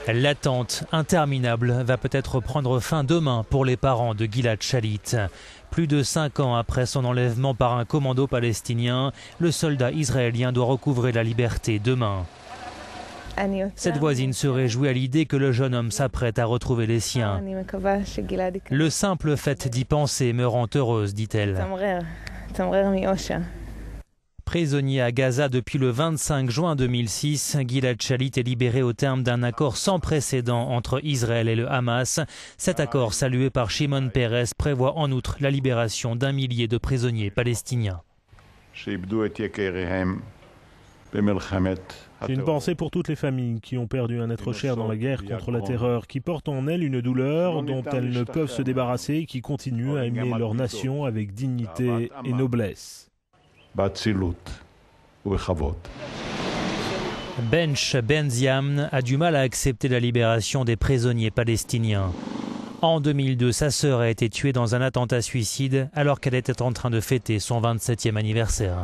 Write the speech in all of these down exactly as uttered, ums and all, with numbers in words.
L'attente interminable va peut-être prendre fin demain pour les parents de Gilad Shalit. Plus de cinq ans après son enlèvement par un commando palestinien, le soldat israélien doit recouvrer la liberté demain. Cette voisine se réjouit à l'idée que le jeune homme s'apprête à retrouver les siens. Le simple fait d'y penser me rend heureuse, dit-elle. Prisonnier à Gaza depuis le vingt-cinq juin deux mille six, Gilad Shalit est libéré au terme d'un accord sans précédent entre Israël et le Hamas. Cet accord, salué par Shimon Peres, prévoit en outre la libération d'un millier de prisonniers palestiniens. J'ai une pensée pour toutes les familles qui ont perdu un être cher dans la guerre contre la terreur, qui portent en elles une douleur dont elles ne peuvent se débarrasser et qui continuent à aimer leur nation avec dignité et noblesse. Bench Benziam a du mal à accepter la libération des prisonniers palestiniens. En deux mille deux, sa sœur a été tuée dans un attentat suicide alors qu'elle était en train de fêter son vingt-septième anniversaire.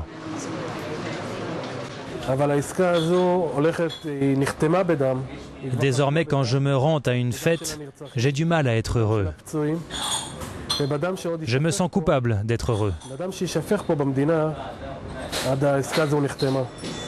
Désormais, quand je me rends à une fête, j'ai du mal à être heureux. Je me sens coupable d'être heureux.